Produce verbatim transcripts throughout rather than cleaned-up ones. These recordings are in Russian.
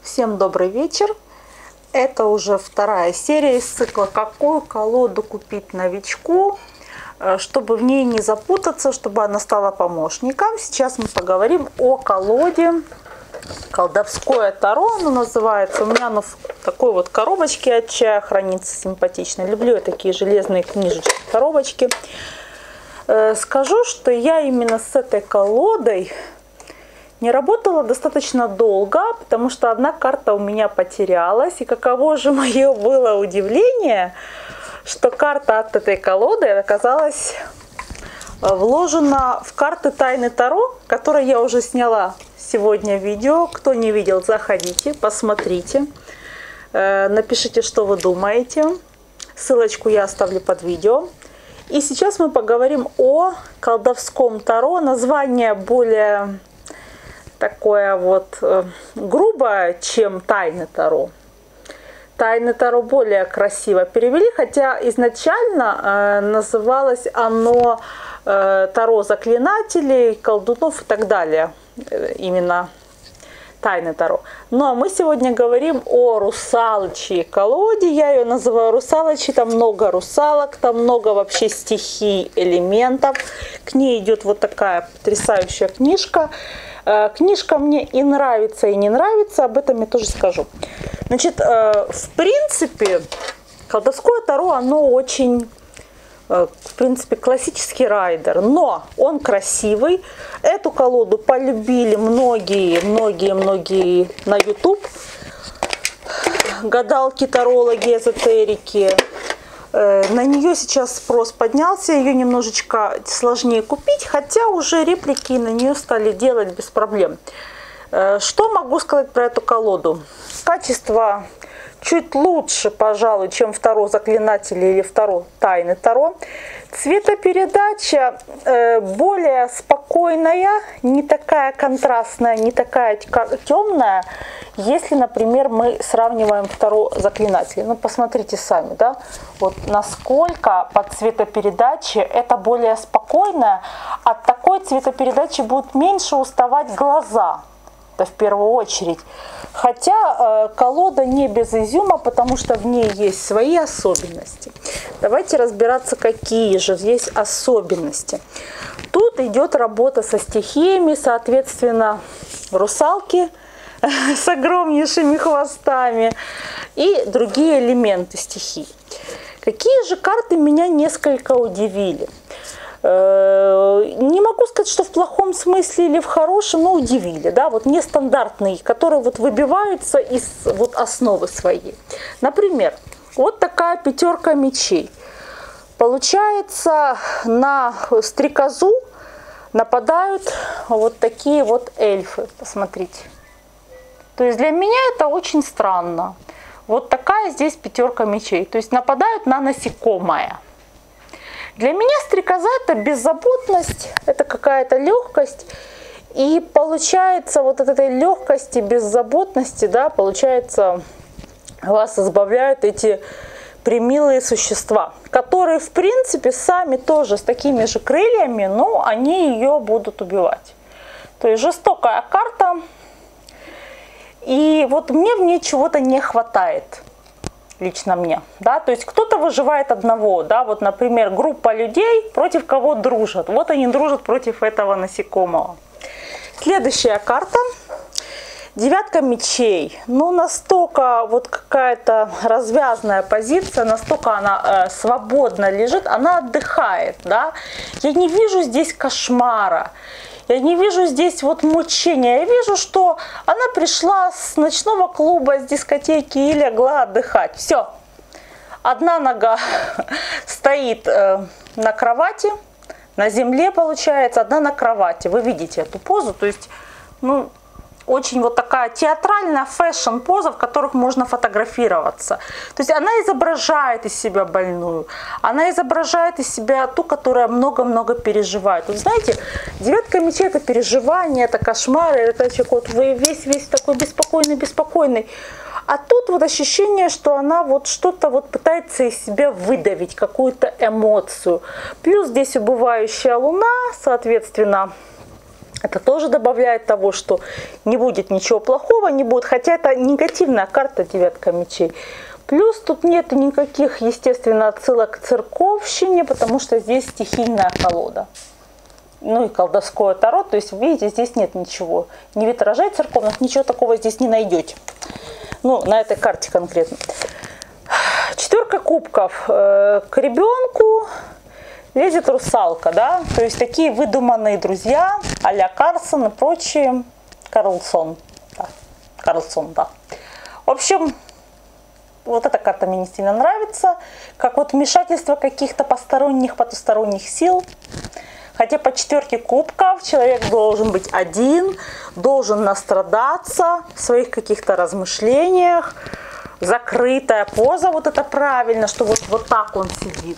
Всем добрый вечер. Это уже вторая серия из цикла «Какую колоду купить новичку, чтобы в ней не запутаться, чтобы она стала помощником». Сейчас мы поговорим о колоде «Колдовское Таро». Оно называется. У меня оно в такой вот коробочке от чая хранится симпатично. Люблю я такие железные книжечки, коробочки. Скажу, что я именно с этой колодой не работала достаточно долго, потому что одна карта у меня потерялась. И каково же мое было удивление, что карта от этой колоды оказалась вложена в карты Тайны Таро, которые я уже сняла сегодня видео. Кто не видел, заходите, посмотрите, напишите, что вы думаете. Ссылочку я оставлю под видео. И сейчас мы поговорим о колдовском Таро. Название более такое вот э, грубое, чем Тайны Таро. Тайны Таро более красиво перевели, хотя изначально э, называлось оно э, Таро заклинателей, колдунов и так далее. Э, именно Тайны Таро. Но мы сегодня говорим о русалочьей колоде. Я ее называю русалочьей. Там много русалок, там много вообще стихий, элементов. К ней идет вот такая потрясающая книжка. Книжка мне и нравится, и не нравится, об этом я тоже скажу. Значит, в принципе, колдовское Таро, оно очень, в принципе, классический райдер, но он красивый. Эту колоду полюбили многие, многие, многие на YouTube. Гадалки, тарологи, эзотерики. На нее сейчас спрос поднялся, ее немножечко сложнее купить, хотя уже реплики на нее стали делать без проблем. Что могу сказать про эту колоду? Качество чуть лучше, пожалуй, чем в Таро заклинатели или в Таро Тайны Таро. Цветопередача более спокойная, не такая контрастная, не такая темная, если, например, мы сравниваем Таро заклинателей. Ну, посмотрите сами, да, вот насколько по цветопередаче это более спокойное. От такой цветопередачи будут меньше уставать глаза. В первую очередь. Хотя э, колода не без изюма, потому что в ней есть свои особенности. Давайте разбираться, какие же здесь особенности. Тут идет работа со стихиями, соответственно, русалки с огромнейшими хвостами и другие элементы стихий. Какие же карты меня несколько удивили? Не могу сказать, что в плохом смысле или в хорошем, но удивили, да, вот нестандартные, которые вот выбиваются из вот основы своей. Например, вот такая пятерка мечей. Получается, на стрекозу нападают вот такие вот эльфы, посмотрите. То есть для меня это очень странно. Вот такая здесь пятерка мечей, то есть нападают на насекомое. Для меня стрекоза – это беззаботность, это какая-то легкость. И получается вот от этой легкости, беззаботности, да, получается, вас избавляют эти премилые существа, которые, в принципе, сами тоже с такими же крыльями, но они ее будут убивать. То есть жестокая карта. И вот мне в ней чего-то не хватает. Лично мне, да, то есть кто-то выживает одного, да, вот, например, группа людей против кого дружат, вот они дружат против этого насекомого. Следующая карта, девятка мечей, ну, настолько вот какая-то развязная позиция, настолько она э, свободно лежит, она отдыхает, да, я не вижу здесь кошмара. Я не вижу здесь вот мучения. Я вижу, что она пришла с ночного клуба, с дискотеки и легла отдыхать. Все. Одна нога стоит э, на кровати, на земле получается, одна на кровати. Вы видите эту позу. То есть, ну, очень вот такая театральная фэшн-поза, в которых можно фотографироваться. То есть она изображает из себя больную, она изображает из себя ту, которая много-много переживает. Вот знаете, девятка мечей – это переживание, это кошмар, это человек вот весь-весь такой беспокойный-беспокойный. А тут вот ощущение, что она вот что-то вот пытается из себя выдавить, какую-то эмоцию. Плюс здесь убывающая луна, соответственно, Это тоже добавляет того, что не будет ничего плохого, не будет. Хотя это негативная карта девятка мечей. Плюс тут нет никаких, естественно, отсылок к церковщине, потому что здесь стихийная колода. Ну и колдовское таро. То есть, видите, здесь нет ничего. Ни витражей церковных, ничего такого здесь не найдете. Ну, на этой карте конкретно. Четверка кубков. К ребенку лезет русалка, да, то есть такие выдуманные друзья, а-ля Карлсон и прочие. Карлсон, да, Карлсон, да. В общем, вот эта карта мне не сильно нравится, как вот вмешательство каких-то посторонних, потусторонних сил. Хотя по четверке кубков человек должен быть один, должен настрадаться в своих каких-то размышлениях. Закрытая поза, вот это правильно, что вот, вот так он сидит.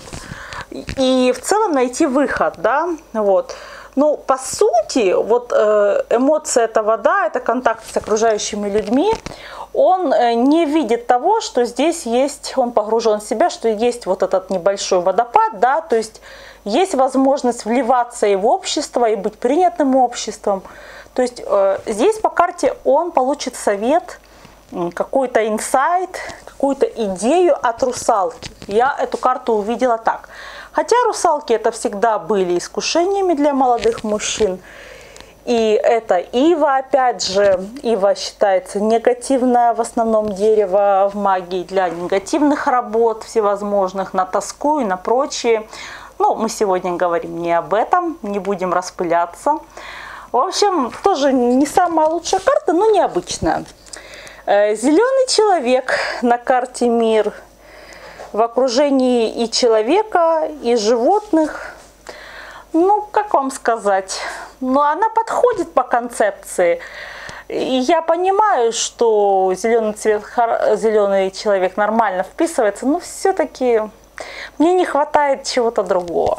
И в целом найти выход, да, вот. Ну, по сути, вот э, эмоция это вода, это контакт с окружающими людьми. Он э, не видит того, что здесь есть, он погружен в себя, что есть вот этот небольшой водопад, да, то есть есть возможность вливаться и в общество, и быть принятым обществом. То есть э, здесь по карте он получит совет, какой-то инсайт, какую-то идею от русалки. Я эту карту увидела так. Хотя русалки это всегда были искушениями для молодых мужчин. И это ива, опять же, ива считается негативное в основном дерево в магии для негативных работ всевозможных, на тоску и на прочие. Но мы сегодня говорим не об этом, не будем распыляться. В общем, тоже не самая лучшая карта, но необычная. Зеленый человек на карте мир в окружении и человека, и животных. Ну, как вам сказать? Ну, она подходит по концепции. И я понимаю, что зеленый цвет, зеленый человек нормально вписывается, но все-таки мне не хватает чего-то другого.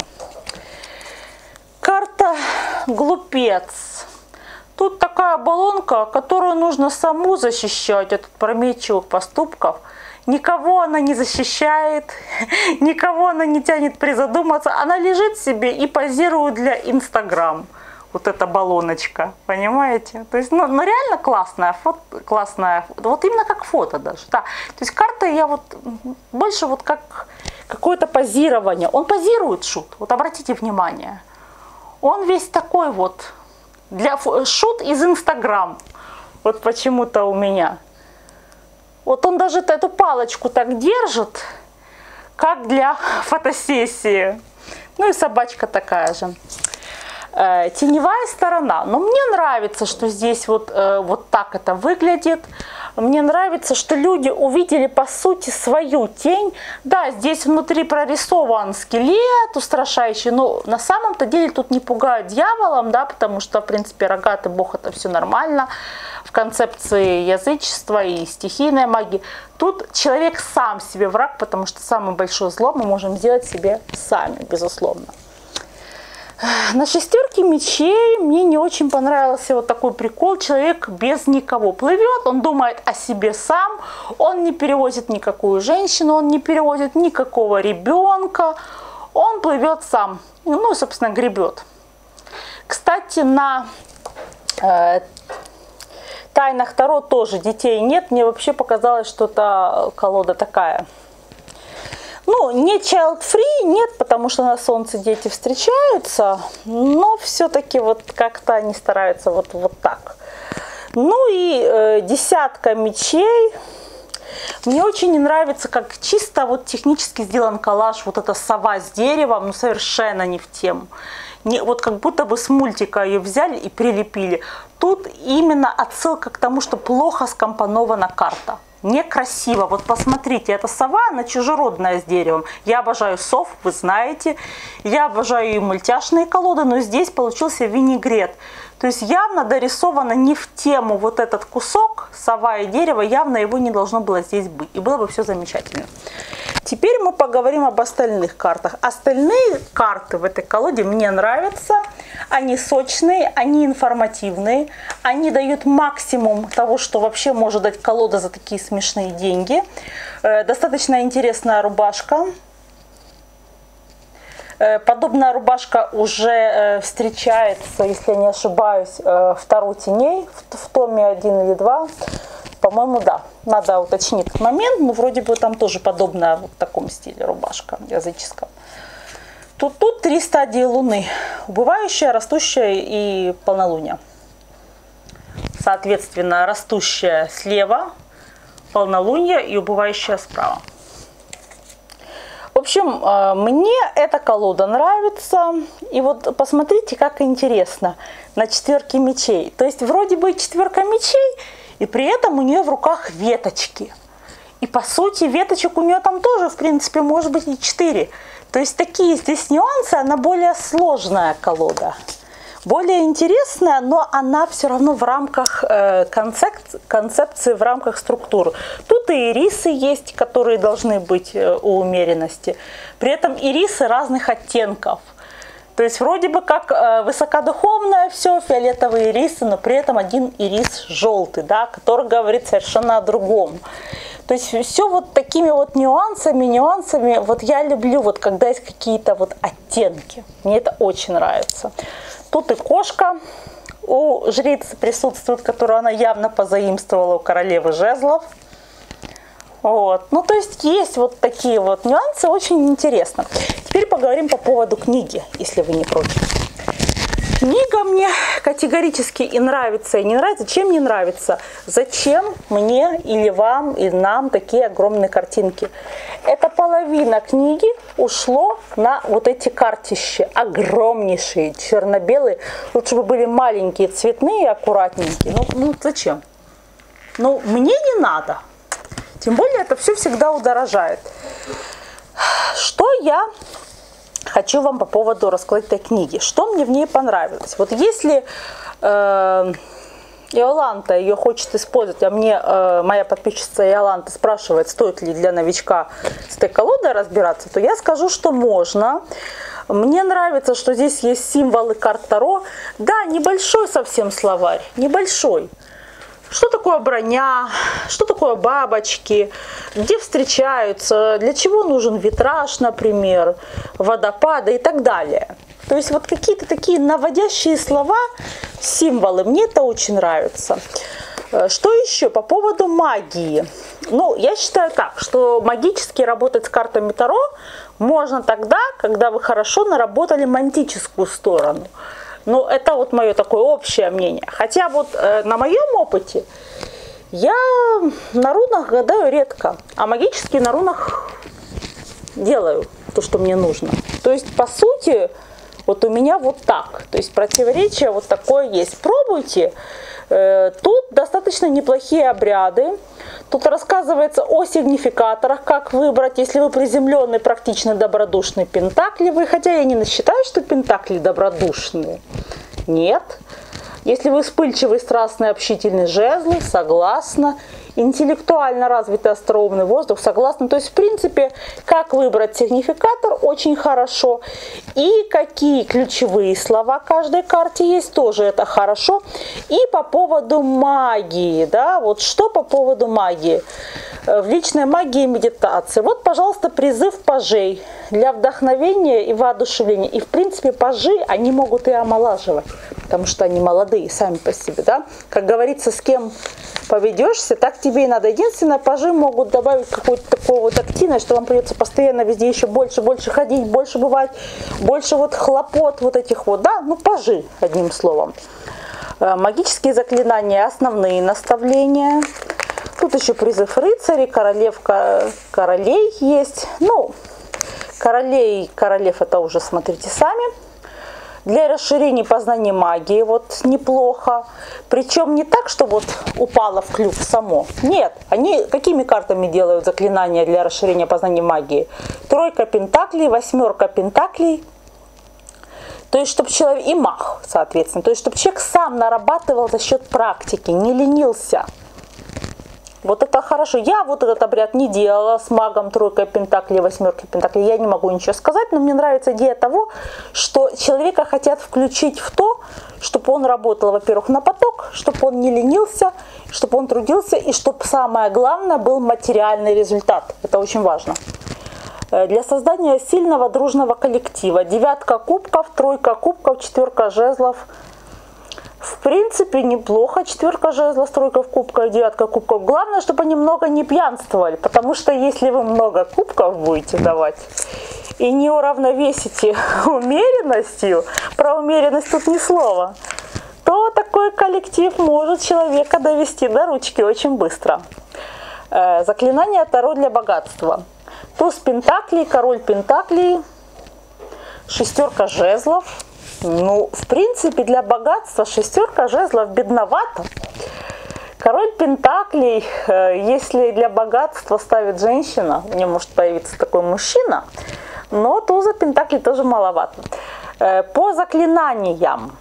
Карта глупец. Тут такая баллонка, которую нужно саму защищать от опрометчивых поступков. Никого она не защищает, никого она не тянет призадуматься. Она лежит себе и позирует для Инстаграм. Вот эта баллоночка, понимаете? То есть, ну, ну реально классная, фото, классная, вот именно как фото даже. Да. То есть карта я вот больше вот как какое-то позирование. Он позирует, шут, вот обратите внимание. Он весь такой вот. Для шут из Инстаграм. Вот почему-то у меня. Вот он даже эту палочку так держит, как для фотосессии. Ну и собачка такая же. Э, теневая сторона. Но мне нравится, что здесь вот, э, вот так это выглядит. Мне нравится, что люди увидели по сути свою тень. Да, здесь внутри прорисован скелет устрашающий, но на самом-то деле тут не пугают дьяволом, да, потому что, в принципе, рогатый бог это все нормально. В концепции язычества и стихийной магии. Тут человек сам себе враг, потому что самое большое зло мы можем сделать себе сами, безусловно. На шестерке мечей мне не очень понравился вот такой прикол. Человек без никого плывет, он думает о себе сам, он не перевозит никакую женщину, он не перевозит никакого ребенка, он плывет сам, ну, собственно, гребет. Кстати, на э, тайнах Таро тоже детей нет, мне вообще показалось, что это колода такая. Ну, не child-free, нет, потому что на солнце дети встречаются, но все-таки вот как-то они стараются вот, вот так. Ну и э, десятка мечей. Мне очень не нравится, как чисто вот технически сделан коллаж, вот эта сова с деревом, ну совершенно не в тему. Не, вот как будто бы с мультика ее взяли и прилепили. Тут именно отсылка к тому, что плохо скомпонована карта. Некрасиво. Вот посмотрите, эта сова, она чужеродная с деревом. Я обожаю сов, вы знаете. Я обожаю и мультяшные колоды, но здесь получился винегрет. То есть явно дорисовано не в тему вот этот кусок, сова и дерево, явно его не должно было здесь быть. И было бы все замечательно. Теперь мы поговорим об остальных картах. Остальные карты в этой колоде мне нравятся. Они сочные, они информативные. Они дают максимум того, что вообще может дать колода за такие смешные деньги. Достаточно интересная рубашка. Подобная рубашка уже встречается, если я не ошибаюсь, в Таро теней, в томе один или два. По-моему, да. Надо уточнить этот момент, но вроде бы там тоже подобная в таком стиле рубашка языческая. Тут, тут три стадии Луны. Убывающая, растущая и полнолуние. Соответственно, растущая слева, полнолуние и убывающая справа. В общем, мне эта колода нравится. И вот посмотрите, как интересно. На четверке мечей. То есть вроде бы четверка мечей, и при этом у нее в руках веточки. И по сути веточек у нее там тоже, в принципе, может быть и четыре. То есть такие здесь нюансы, она более сложная колода. Более интересная, но она все равно в рамках э, концепции, концепции, в рамках структуры. Тут и ирисы есть, которые должны быть э, у умеренности. При этом ирисы разных оттенков. То есть вроде бы как э, высокодуховное все, фиолетовые ирисы, но при этом один ирис желтый, да, который говорит совершенно о другом. То есть все вот такими вот нюансами, нюансами, вот я люблю, вот когда есть какие-то вот оттенки. Мне это очень нравится. Тут и кошка у жрицы присутствует, которую она явно позаимствовала у королевы жезлов. Вот. Ну, то есть есть вот такие вот нюансы, очень интересно. Теперь поговорим по поводу книги, если вы не против. Книга мне категорически и нравится, и не нравится. Чем не нравится? Зачем мне или вам, и нам такие огромные картинки? Это половина книги ушло на вот эти картищи, огромнейшие, черно-белые. Лучше бы были маленькие, цветные, аккуратненькие. Ну, ну зачем? Ну, мне не надо. Тем более это все всегда удорожает. Что я хочу вам по поводу раскладки этой книги? Что мне в ней понравилось? Вот если э, Иоланта ее хочет использовать, а мне э, моя подписчица Иоланта спрашивает, стоит ли для новичка с этой колодой разбираться, то я скажу, что можно. Мне нравится, что здесь есть символы карт Таро. Да, небольшой совсем словарь, небольшой. Что такое броня, что такое бабочки, где встречаются, для чего нужен витраж, например, водопады и так далее. То есть вот какие-то такие наводящие слова, символы, мне это очень нравится. Что еще по поводу магии? Ну, я считаю так, что магически работать с картами Таро можно тогда, когда вы хорошо наработали мантическую сторону. Ну, это вот мое такое общее мнение. Хотя вот э, на моем опыте я на рунах гадаю редко, а магически на рунах делаю то, что мне нужно. То есть, по сути, вот у меня вот так. То есть, противоречие вот такое есть. Пробуйте. Э, тут достаточно неплохие обряды. Тут рассказывается о сигнификаторах, как выбрать, если вы приземленный, практичный, добродушный, пентакливый. Хотя я не считаю, что пентакли добродушные. Нет. Если вы вспыльчивый, страстный, общительный, жезлы, согласна. Интеллектуально развитый, остроумный, воздух, согласна. То есть, в принципе, как выбрать сигнификатор, очень хорошо. И какие ключевые слова каждой карте есть, тоже это хорошо. И по поводу магии, да, вот что по поводу магии. В личной магии и медитации. Вот, пожалуйста, призыв пажей для вдохновения и воодушевления. И, в принципе, пажи, они могут и омолаживать, потому что они молодые сами по себе, да. Как говорится, с кем поведешься, так тебе и надо. Единственное, пажи могут добавить какую-то такую вот активность, что вам придется постоянно везде еще больше, больше ходить, больше бывать, больше вот хлопот вот этих вот, да, ну пажи, одним словом. Магические заклинания, основные наставления. Тут еще призыв рыцарей, королев, королей есть. Ну, королей, королев это уже смотрите сами. Для расширения познания магии вот неплохо. Причем не так, что вот упало в клюв само. Нет, они какими картами делают заклинания для расширения познания магии? Тройка пентаклей, восьмерка пентаклей. То есть, чтобы человек, и мах, соответственно. То есть, чтобы человек сам нарабатывал за счет практики, не ленился. Вот это хорошо. Я вот этот обряд не делала с магом, тройкой пентаклей, восьмеркой пентаклей. Я не могу ничего сказать, но мне нравится идея того, что человека хотят включить в то, чтобы он работал, во-первых, на поток, чтобы он не ленился, чтобы он трудился, и чтобы самое главное был материальный результат. Это очень важно. Для создания сильного дружного коллектива. Девятка кубков, тройка кубков, четверка жезлов. В принципе, неплохо. Четверка жезлов, тройка кубков, девятка кубков. Главное, чтобы они много не пьянствовали. Потому что если вы много кубков будете давать и не уравновесите умеренностью, про умеренность тут ни слова, то такой коллектив может человека довести до ручки очень быстро. Заклинание Таро для богатства. Туз пентаклей, король пентаклей, шестерка жезлов. Ну, в принципе, для богатства шестерка жезлов бедновато. Король пентаклей, если для богатства ставит женщина, у нее может появиться такой мужчина, но туза пентаклей тоже маловато. По заклинаниям.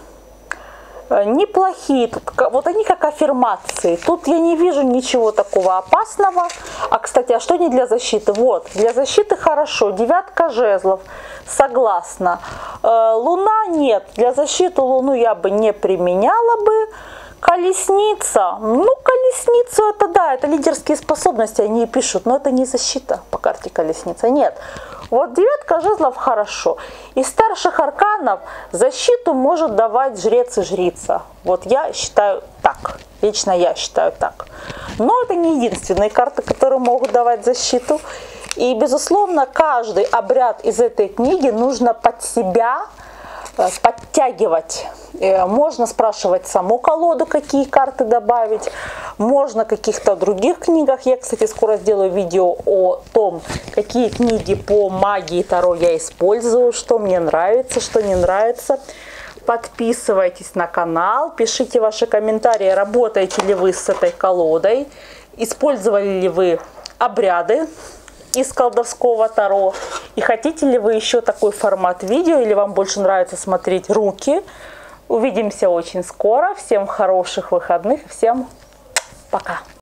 Неплохие, тут, вот они как аффирмации. Тут я не вижу ничего такого опасного. А, кстати, а что не для защиты? Вот, для защиты хорошо. Девятка жезлов, согласна. Э, луна нет, для защиты луну я бы не применяла бы. Колесница, ну колесницу это да, это лидерские способности, они и пишут, но это не защита по карте колесница, нет. Вот девятка жезлов хорошо. Из старших арканов защиту может давать жрец и жрица. Вот я считаю так, лично я считаю так. Но это не единственные карты, которые могут давать защиту. И безусловно, каждый обряд из этой книги нужно под себя подтягивать. Можно спрашивать саму колоду, какие карты добавить. Можно в каких-то других книгах. Я, кстати, скоро сделаю видео о том, какие книги по магии Таро я использую, что мне нравится, что не нравится. Подписывайтесь на канал, пишите ваши комментарии, работаете ли вы с этой колодой, использовали ли вы обряды из колдовского Таро. И хотите ли вы еще такой формат видео, или вам больше нравится смотреть руки. Увидимся очень скоро. Всем хороших выходных. Всем пока.